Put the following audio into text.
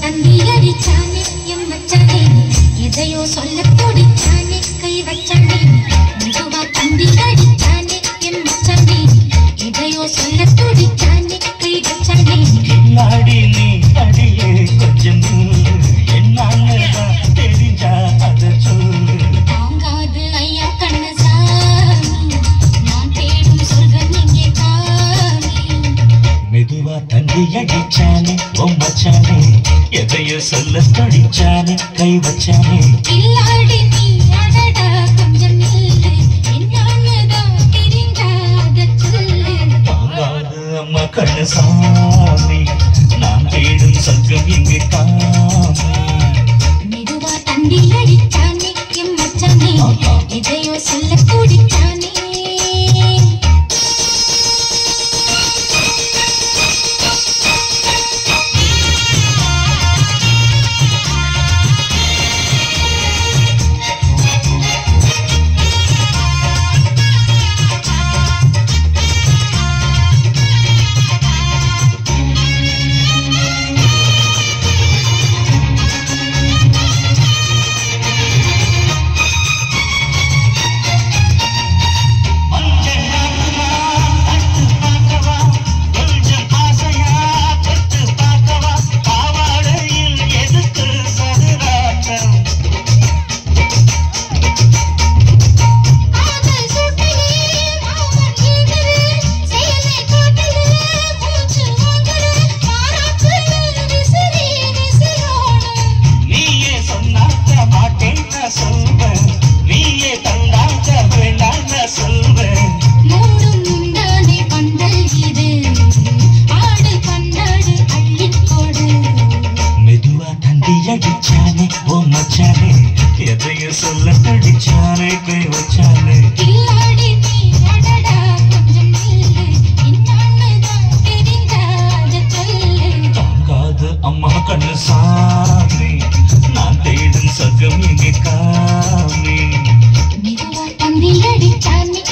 தந்தி அடிச்சானே M மச்சானே எதையோ சொல்ல துடிச்சானே கை வச்சானே மெதுவா தந்தி அடிச்சானே எம் மச்சானே எதையோ சொல்ல துடிச்சானே கை வச்சானே நாடி நீ அடியே கொஞ்சம் என்னதான் தெரிஞ்சா அத சொல்லு தாங்காது ஐயா கண்ணு சாமி நான் தேடும் சொர்க்கம் இங்கே காமி மெதுவா தந்தி அடிச்சானே மச்சானே எதையோ சொல்ல துடிச்சானே கை வச்சானே இல்லாடி நீ அடடா கொஞ்சம் நில்லு என்னதான் தெரிஞ்சாத சொல்லு தாங்காது அம்மா கண்ணு சாமி நான் தேடும் சொர்க்கம் இங்கே காமி மெதுவா தந்தி அடிச்சானே எம் மச்சானே எதையோ சொல்ல துடிச்சானே அடிச்சானே ஓ மச்சானே எதையோ சொல்ல அடிச்சானே கை வச்சானே இல்லாடி நீ அடடா கொஞ்சம் நில்லு என்னதான் தெரிஞ்சாத சொல்லு தாங்காது அம்மா கண்ணு சாமி நான் தேடும் சொர்க்கம் எங்கே காமி மெதுவா தந்தி அடிச்சானே